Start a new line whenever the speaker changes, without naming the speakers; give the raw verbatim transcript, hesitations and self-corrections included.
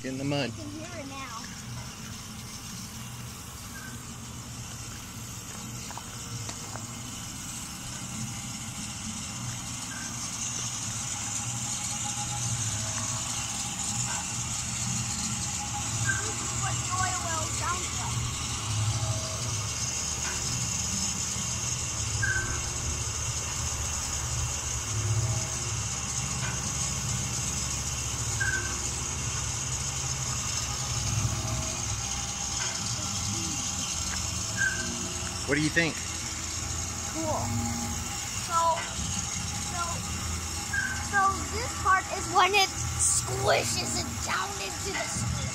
Get in the mud.
I can hear it now. This is what the oil well sounds like.
What do you think?
Cool. So, so, so this part is when it squishes it down into the squid.